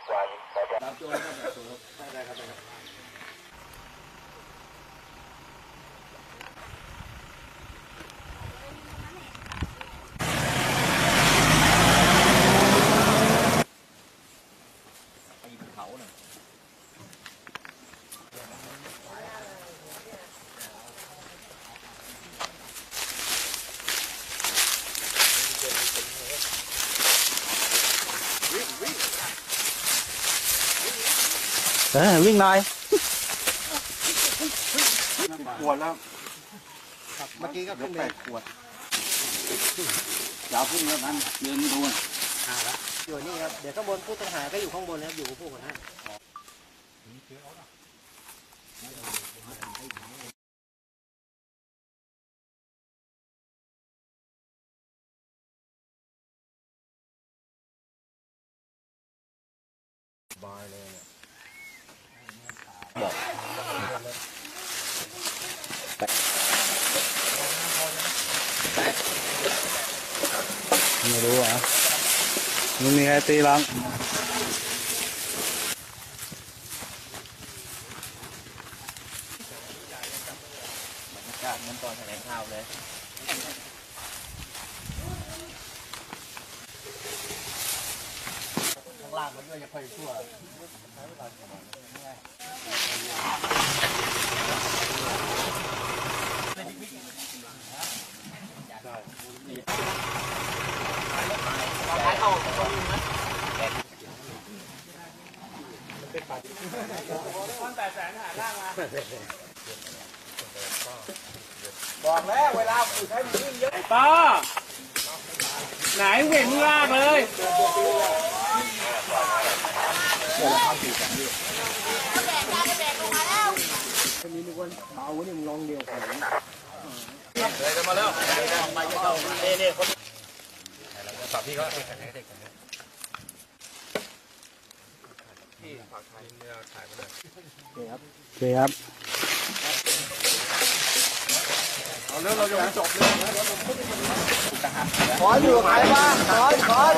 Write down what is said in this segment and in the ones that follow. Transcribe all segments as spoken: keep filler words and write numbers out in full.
รับโจรก็แบบสูงได้ครับปีนเขาหน่อยเออวิ่งหน่อยขวดแล้วเมื่อกี้ก็ขึ้นไปขวดยาวขึ้นแล้วกันเดินไม่โดนอ่าแล้วอยู่นี่ครับเดี๋ยวข้างบนผู้ต้องหาก็อยู่ข้างบนนะครับอยู่กับพวกกันฮะบายเลยเนี่ยบอกไม่รู้อ่ะไม่มีใครตีหรอกบรรยากาศเหมือนตอนแถลงข่าวเลยข้างล่างมันด้วยจะค่อยชั่วบอกแล้วเวลาฝึกให้มันวิ่งเยอะต่อไหนเว้นลากเลยคนนี้นึกว่าเบาเนี่ยมึงลองเดียวกันเลยจะมาแล้วไปจะเข้าเน่เน่คนสับพี่ก็แข่งให้เด็กกันเนี่ยพี่ฝากถ่ายเนื้อถ่ายมาเลยโอเคครับโอเคครับเอาเรื่องเราจะไม่จบเลยขออยู่ใครบ้างขอขอ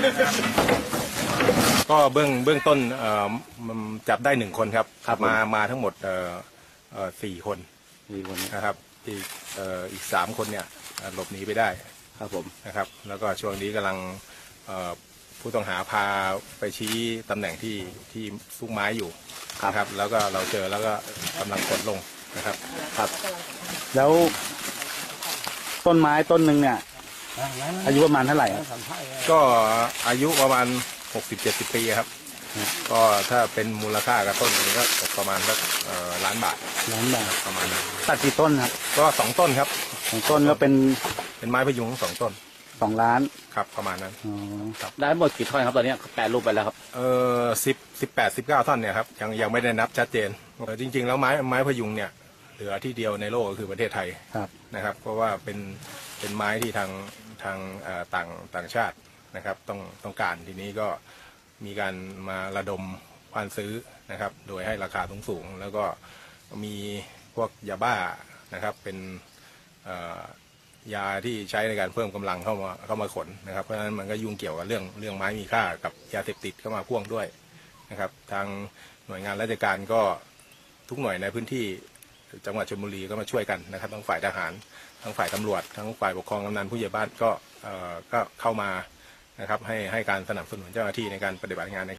ก็เบื้องเบื้องต้นเอ่อมันจับได้หนึ่งคนครับขับมามาทั้งหมดเอ่อเอ่อสี่คนสี่คนนะครับอีกเอ่ออีกสามคนเนี่ยหลบหนีไปได้ครับผมนะครับแล้วก็ช่วงนี้กำลังเอ่อผู้ต้องหาพาไปชี้ตำแหน่งที่ที่ซุกไม้อยู่นะครับแล้วก็เราเจอแล้วก็กำลังขนลงนะครับครับแล้วต้นไม้ต้นหนึ่งเนี่ยอายุประมาณเท่าไหร่ก็อายุประมาณหกสิบเจ็ดสิบปีครับก็ถ้าเป็นมูลค่ากับต้นนี้ก็ตกประมาณสักล้านบาทล้านบาทประมาณนั้นตัดกี่ต้นครับก็สองต้นครับสองต้นก็เป็นเป็นไม้พยุงสองต้นสองล้านครับประมาณนั้นได้หมดกี่ท่อนครับตอนนี้แปดรูปไปแล้วครับเออสิบสิบแปดสิบเก้าท่อนเนี่ยครับยังยังไม่ได้นับชัดเจนจริงๆแล้วไม้ไม้พยุงเนี่ยเหลือที่เดียวในโลกก็คือประเทศไทยนะครับเพราะว่าเป็นเป็นไม้ที่ทางทางต่างต่างชาตินะครับต้องต้องการทีนี้ก็มีการมาระดมควานซื้อนะครับโดยให้ราคาสูงสูงแล้วก็มีพวกยาบ้านะครับเป็นยาที่ใช้ในการเพิ่มกำลังเข้ามาเข้ามาขนนะครับเพราะฉะนั้นมันก็ยุ่งเกี่ยวกับเรื่องเรื่องไม้มีค่ากับยาเสพติดเข้ามาพ่วงด้วยนะครับทางหน่วยงานราชการก็ทุกหน่วยในพื้นที่จังหวัดชลบุรีก็มาช่วยกันนะครับทั้งฝ่ายทหารทั้งฝ่ายตำรวจทั้งฝ่ายปกครองกำนันผู้ใหญ่บ้านก็ก็เข้ามานะครับให้ให้การสนับสนุนเจ้าหน้าที่ในการปฏิบัติงานใน